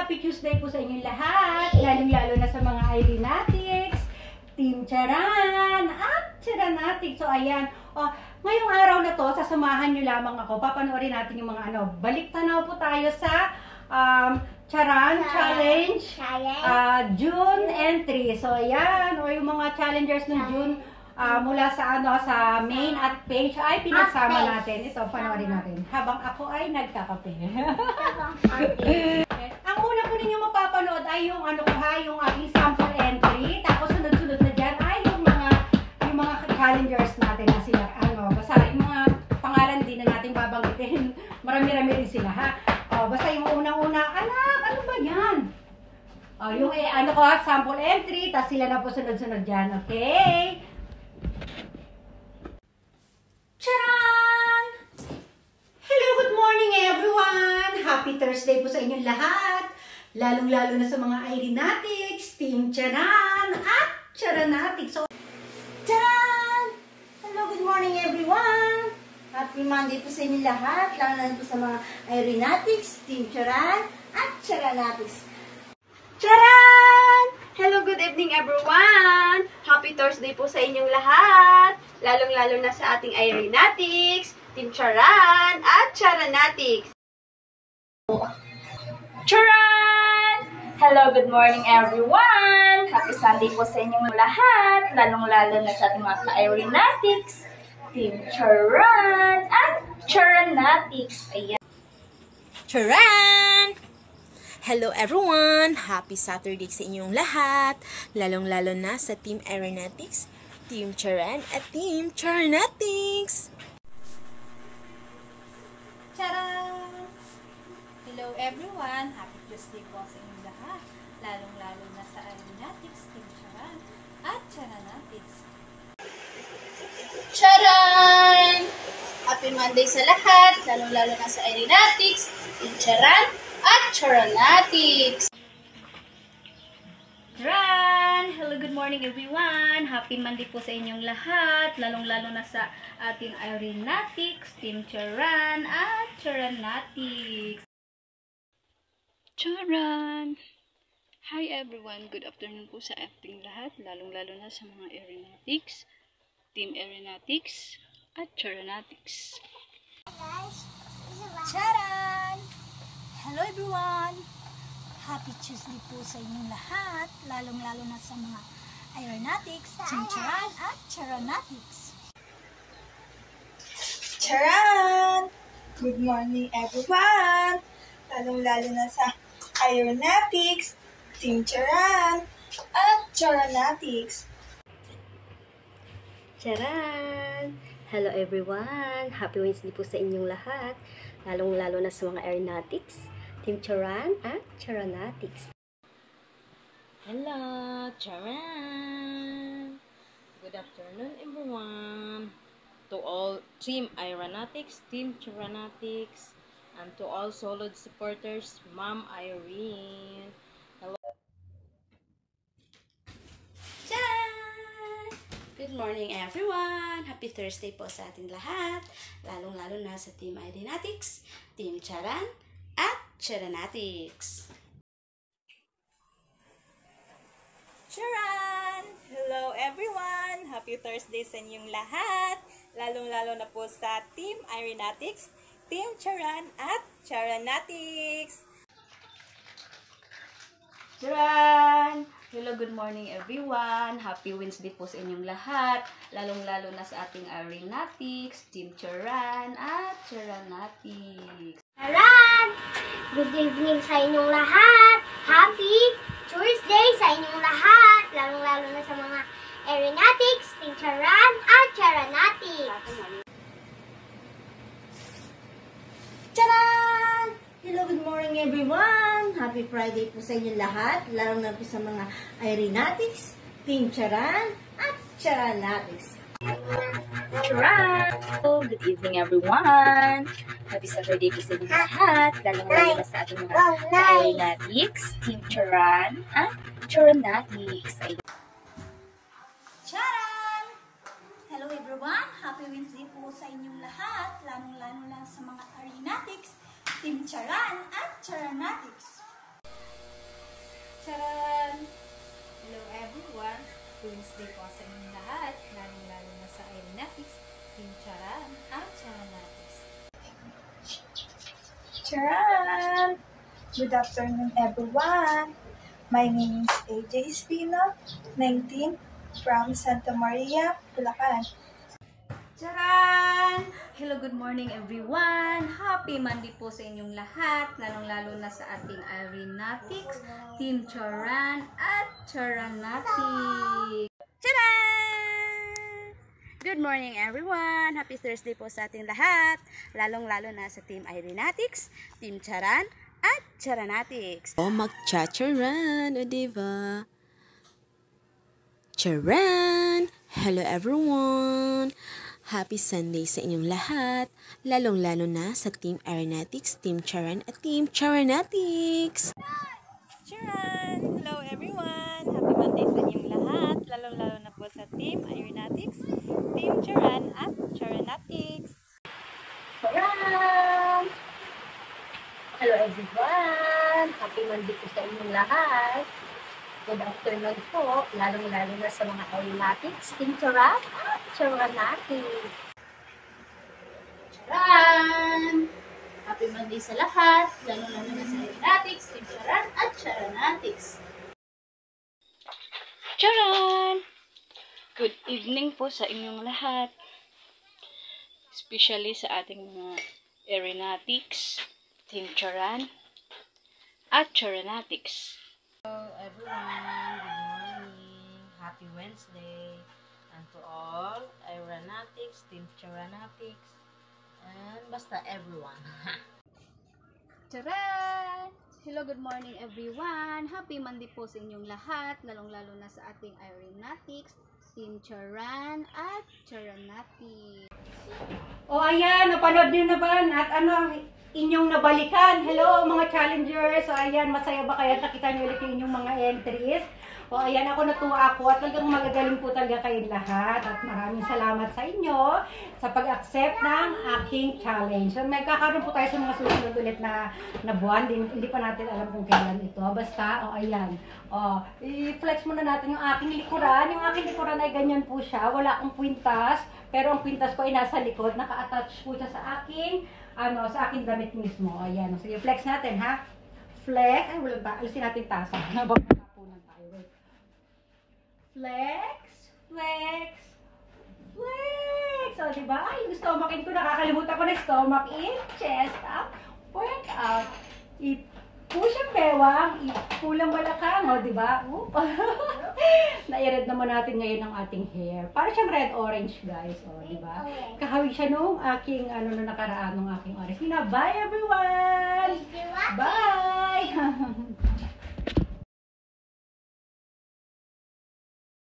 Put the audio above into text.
Happy Tuesday po sa inyong lahat, lalong-lalo na sa mga Irenatics, Team Charan, at Charanatics. So ayan, ngayong araw na to, sasamahan nyo lamang ako. Papanoorin natin yung mga balik tanaw po tayo sa Charan Challenge June entry. So ayan, yung mga challengers ng June mula sa sa main at page ay pinagsama natin. Ito, panoorin natin. Habang ako ay nagkakape. Ang una po ninyo mapapanood ay yung yung aking sample entry. Tapos sunod-sunod na dyan ay yung mga challengers natin na sila. Basta yung mga pangalan din na natin babanggitin. Marami-rami rin sila ha. Basta yung unang-una, anak, ano ba yan? Yung sample entry, tapos sila na po sunod-sunod dyan. Okay? Charan! Hello, good morning everyone! Happy Thursday po sa inyong lahat. Lalong-lalo na sa mga Irenatics, Team Charan at Charanatics. So, Charan! Hello, good morning everyone! Happy Monday po sa inyong lahat. Lalo po sa mga Irenatics, Team Charan at Charanatics. Charan! Hello, good evening everyone! Happy Thursday po sa inyong lahat! Lalong-lalo na sa ating Irenatics, Team Charan at Charanatics. Charan! Hello, good morning everyone! Happy Sunday po sa inyong lahat! Lalong-lalo na sa ating mga Irenatics, Team Charan at Charanatics. Ayan. Charan! Hello everyone! Happy Saturday sa inyong lahat! Lalong-lalo na sa Team Irenatics, Team Charan at Team Charanatics! Charan! Hello everyone! Happy Tuesday po sa inyong lahat! Lalong-lalo na sa Irenatics, Team Charan at Charanatics. Charan! Happy Monday sa lahat! Lalong-lalo na sa Irenatics, Team Charan at Charanatics. Charan! Hello, good morning everyone! Happy Monday po sa inyong lahat, lalong-lalo na sa ating Irenatics, Team Charan at Charanatics. Charan! Hi everyone! Good afternoon po sa ating lahat, lalong-lalo na sa mga Irenatics, Team Irenatics at Charanatics. Charan! Hello everyone! Happy Tuesday po sa inyong lahat, lalong-lalo na sa mga Irenatics, Team Charan at Charanatics. Charan! Good morning everyone! Lalong-lalo na sa Irenatics, Team Charan at Charanatics. Charan! Hello everyone! Happy Wednesday po sa inyong lahat, lalong-lalo na sa mga Irenatics, Team Charan at Charanatics. Hello, Charan! Good afternoon everyone! To all Team Irenatics, Team Charanatics, and to all solid supporters, Ma'am Irene. Hello. Charan! Good morning everyone! Happy Thursday po sa ating lahat, lalong-lalo na sa Team Irenatics, Team Charan at Charanatics. Charan! Hello everyone! Happy Thursday sa inyong lahat, lalong-lalo na po sa Team Irenatics, Team Charan at Charanatics. Charan! Hello, good morning everyone! Happy Wednesday po sa inyong lahat, lalong-lalo na sa ating Irenatics, Team Charan at Charanatics. Charan! Good evening sa inyong lahat! Happy Tuesday sa inyong lahat! Lalong-lalo na sa mga Irenatics, Team Charan at Charanatics. Charan! Hello, good morning everyone! Happy Friday po sa inyong lahat, lalo na po sa mga Irenatics, Team Charan at Charanatics. Charan! Good evening everyone! Happy Saturday po sa inyong lahat, lalong-lalo na sa ating mga Irenatics, Team Charan at Charanatics. Charan! Hello everyone! Happy Wednesday po sa inyong lahat, lalong-lalo na sa mga Irenatics, Team Charan at Charanatics. Tcharan! Hello everyone! Wednesday po sa inyong lahat, lalong-lalo na sa Aeronatics, Team Charan at Charanatics. Charan! Good afternoon everyone! My name is AJ Espino, 19, from Santa Maria, Bulacan. Charan! Hello, good morning everyone! Happy Monday po sa inyong lahat, lalong-lalo na sa ating Aeronatics, Team Charan at Charanatics. Charan! Good morning everyone! Happy Thursday po sa ating lahat, lalong-lalo na sa Team Aeronatics, Team Charan at Charanatics. O magcha-charan, o diba? Charan! Hello everyone! Happy Sunday sa inyong lahat, lalong-lalo na sa Team Aeronatics, Team Charan at Team Charanatics. Charan! Hello everyone! Happy Monday sa inyong lahat, lalong-lalo na po sa Team Aeronatics, Team Charan at Charanatics. Charan! Hello everyone! Happy Monday po sa inyong lahat. Good afternoon po, lalong-lalo na sa mga Aeronatics, Team Charan at Charanatics. Charan! Happy Monday sa lahat, lalong-lalo na sa Aeronatics, Team Charan at Charanatics. Charan! Good evening po sa inyong lahat. Especially sa ating mga Aeronatics, Team Charan at Charanatics. Hello everyone, good morning, happy Wednesday, and to all Aeronatics, Team Charanatics, and basta everyone. Charan! Hello, good morning everyone! Happy Monday po sa inyong lahat, lalong-lalo na sa ating Aeronatics, Team Charan at Charanatics. O ayan, napanood niyo na ba at ano inyong nabalikan? Hello mga challengers! So ayan, masaya ba kayo? Nakita niyo ulit yung inyong mga entries? O ayan, ako natuwa ako at talagang magagaling po talaga kayong lahat at maraming salamat sa inyo sa pag-accept ng aking challenge. So magkakaroon po tayo sa mga susunod ulit na buwan. Hindi pa natin alam kung kailan ito. Basta, o ayan. O, i-flex muna natin yung aking likuran. Yung aking likuran ay ganyan po siya. Wala akong kwintas. Pero ang kwintas ko ay nasa likod. Naka-attach po siya sa aking sa aking damit mismo. Ayan. Sige, flex natin, ha? Flex. Ay, wala ba? Alisin natin tasa. Nabag natapunan tayo. Wait. Flex. Flex. Flex. O, diba? Ay, yung stomach in ko. Nakakalimutan ko na stomach in. Chest up. Work out. Push ang bewang. Pulang balakang. O, diba? Na-i-red naman natin ngayon ang ating hair. Para siyang red-orange, guys. O, diba? Kahawig siya nung aking, na nakaraan nung aking orange. Bye, everyone!